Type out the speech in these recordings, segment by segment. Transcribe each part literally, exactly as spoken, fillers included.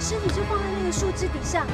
尸体就放在那个树枝底下。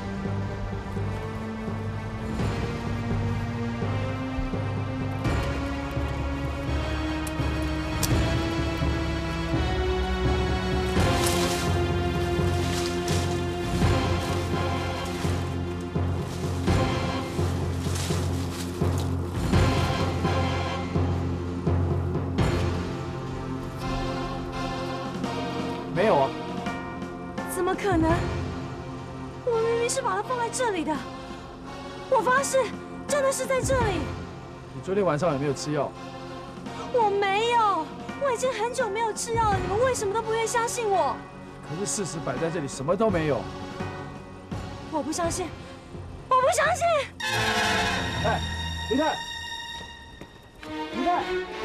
没有啊。 怎么可能？我明明是把它放在这里的，我发誓，真的是在这里。 你昨天晚上有没有吃药？ 我没有，我已经很久没有吃药了，你们为什么都不愿意相信我？ 可是事实摆在这里，什么都没有。 我不相信，我不相信！ 哎，林泰，林泰。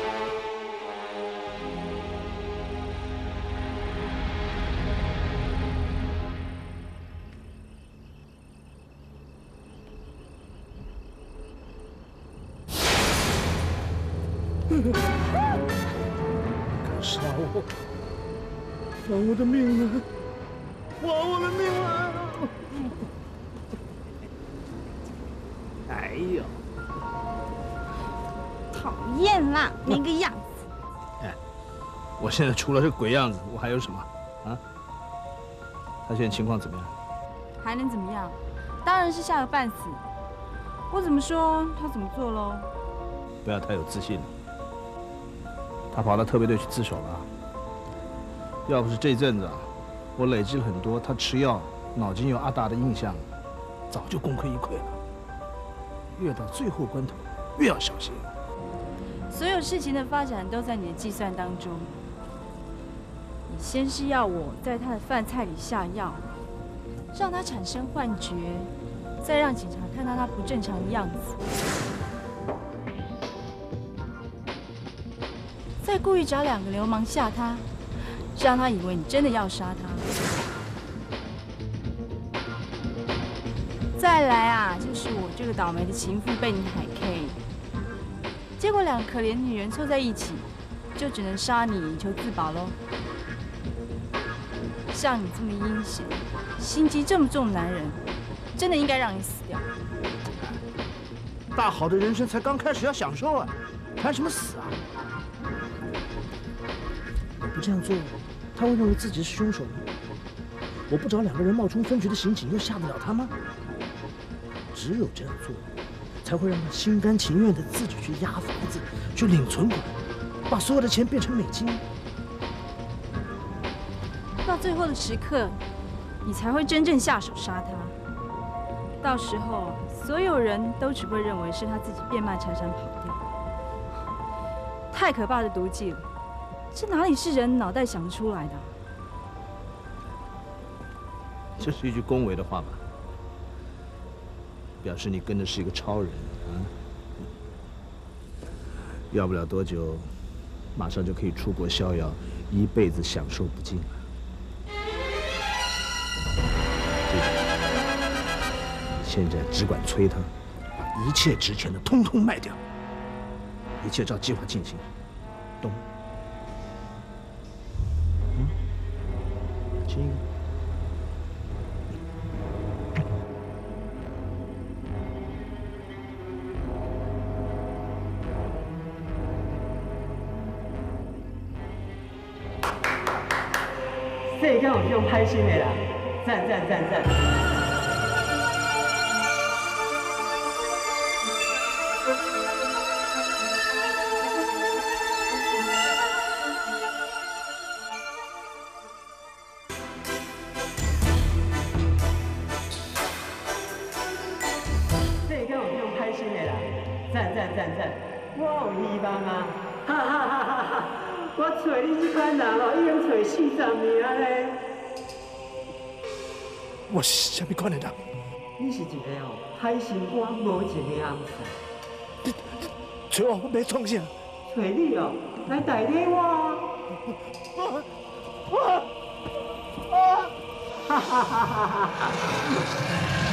敢杀我，还我的命啊！还我的命啊！哎呦， 讨厌啦，那个样子。 哎，我现在除了这鬼样子，我还有什么啊？他现在情况怎么样？ 还能怎么样？当然是吓个半死。我怎么说，他怎么做喽？ 不要太有自信了。 他跑到特别队去自首了，要不是这阵子啊，我累积了很多他吃药、脑筋有阿达的印象，早就功亏一篑了。越到最后关头，越要小心。 所有事情的发展都在你的计算当中。你先是要我在他的饭菜里下药，让他产生幻觉，再让警察看到他不正常的样子。 再故意找两个流氓吓他，让他以为你真的要杀他。再来啊，就是我这个倒霉的情妇被你海 K， 结果两个可怜女人凑在一起，就只能杀你以求自保喽。像你这么阴险、心机这么重的男人，真的应该让你死掉。 大好的人生才刚开始要享受啊，谈什么死啊？ 不这样做，他会认为自己是凶手吗？我不找两个人冒充分局的刑警，又吓得了他吗？只有这样做，才会让他心甘情愿的自己去押房子，去领存款，把所有的钱变成美金。 到最后的时刻，你才会真正下手杀他。到时候，所有人都只会认为是他自己变卖财产跑掉。太可怕的毒计了！ 这哪里是人脑袋想得出来的？ 这是一句恭维的话吧？表示你跟的是一个超人啊！要不了多久，马上就可以出国逍遥，一辈子享受不尽了。记住，你现在只管催他，把一切值钱的通通卖掉，一切照计划进行，懂？ 亲。 世间有这种歹心的啦，赞赞赞赞！赞赞赞赞！我有希望啊！哈哈哈哈哈！我找你这款人哦，已经找四十年啊咧。 我是什么款的人？ 你是一个哦，海心肝无情的红菜。 你找我要创啥？ 找你哦，来代替我。 我我我！ 哈哈哈哈哈！